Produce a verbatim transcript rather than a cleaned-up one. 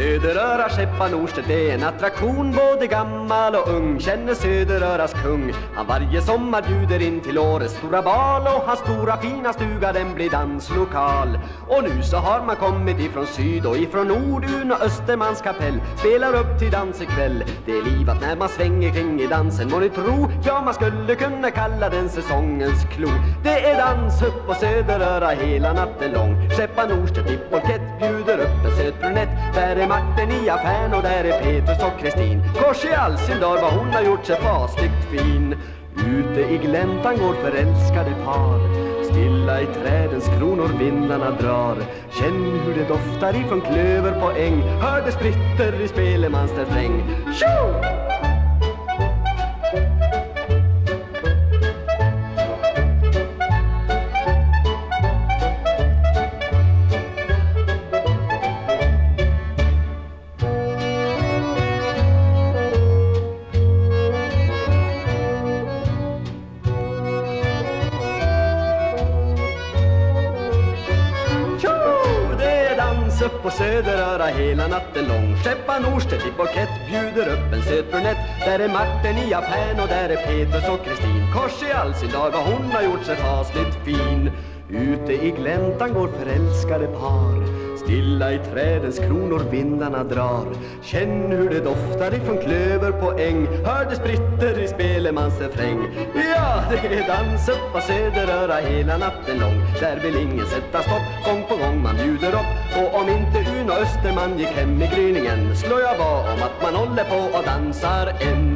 Söderöra, Skeppa Norstedt är en attraktion, både gammal och ung känner Söderöras kung. Han varje sommar bjuder in till årets stora bal, och hans stora fina stuga den blir danslokal. Och nu så har man kommit ifrån syd och ifrån nord, Uno Östermans kapell spelar upp till dans ikväll. Det är livat när man svänger kring i dansen, må ni tro, ja man skulle kunna kalla den säsongens klo. Det är dans upp på Söderöra hela natten lång. Skeppa Norstedt i polkett bjuder upp en söt brunett. Där är Martin i affären och där är Petrus och Kristin. Kors i all sin dag vad hon har gjort sig fasligt fin. Ute i gläntan går förälskade par, stilla i trädens kronor vindarna drar. Känn hur det doftar ifrån klöver på äng, hör det spritter i spelemans refräng. Tjo! Upp på Söderöra hela natten lång. Skeppa Norstedt i polkett bjuder upp en söt brunett. Där är Martin i affären och där är Petrus och Kristin. Kors i all sin dag och hon har gjort sig fasligt fin. Ute i gläntan går förälskade par, stilla i trädens kronor vindarna drar. Känn hur det doftar ifrån klöver på äng, hör det spritter i spelemans refräng. Ja, det är dans upp på Söderöra hela natten lång. Där vill ingen sätta stopp, gång på gång man bjuder upp. Och om inte Uno Österman gick hem i gryningen, slår jag vad om att man håller på och dansar än.